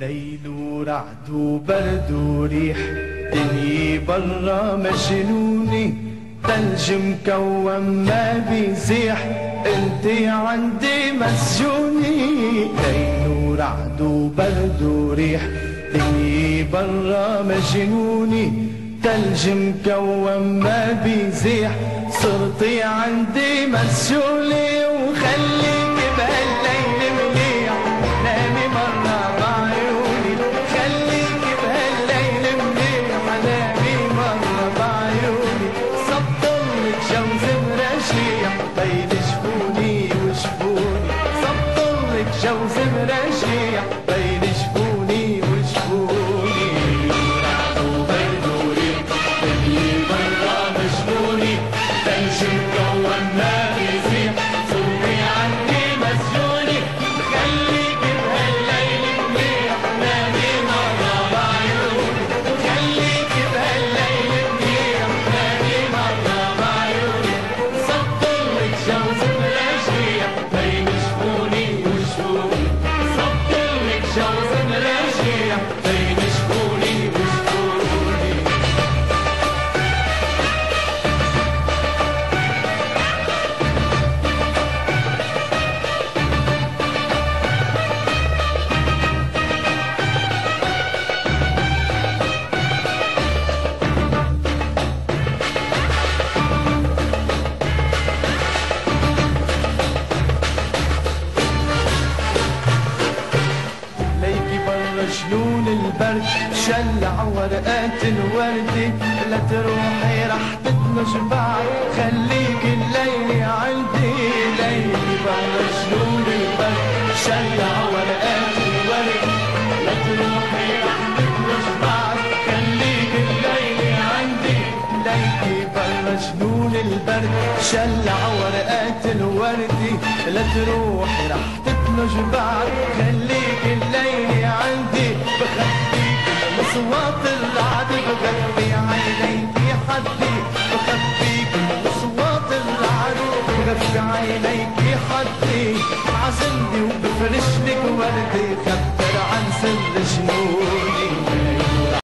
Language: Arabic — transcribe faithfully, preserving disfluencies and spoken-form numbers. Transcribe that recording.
ليل ورعد وبرد وريح، دنيا برا مجنوني، تلج مكون ما بيزيح، انتي عندي مسجوني. ليل ورعد وبرد وريح، دنيا برا مجنوني، تلج مكون ما بيزيح، صرتي عندي مسجوني. وخليك بهالليل مليح، نامي مرة بعيوني، خليك بهالليل مليح، نامي مرة بعيوني. صبطلك جوز مرجيح بين جفوني وجفوني، صبطلك جوز مرجيح بين جفوني وجفوني. ورعد وبرد وريح، دنيا برا مجنوني، تلج مكون ما بيزيح، صرتي عندي مسجوني. خليك بهالليل مليح، نامي مرة بعيوني، خليك بهالليل مليح، نامي مرة بعيوني. صبطلك جوز مرجيح بين جفوني وجفوني، صبطلك جوز مرجيح بين جفوني وجفوني. ليكي برا جنون البرد، شلع ورقات الوردة، لا تروحي رح تدمج بعد، خليك الليل عندي. ليكي برا جنون البرد، شلع ورقات الورد، لا تروحي رح تدمج بعد، خليك الليل عندي. ليكي برا جنون البرد، شلع ورقات الورد، لا تروحي رح تدمج بعد، خليك الليل عندي. بخبيك من اصوات الرعد، بغطي عينيكي حدي، بخبيك من اصوات الرعد، بغطي عينيكي حدي. عزمني وبفرشلك وردي، خبر عن سر جنوني.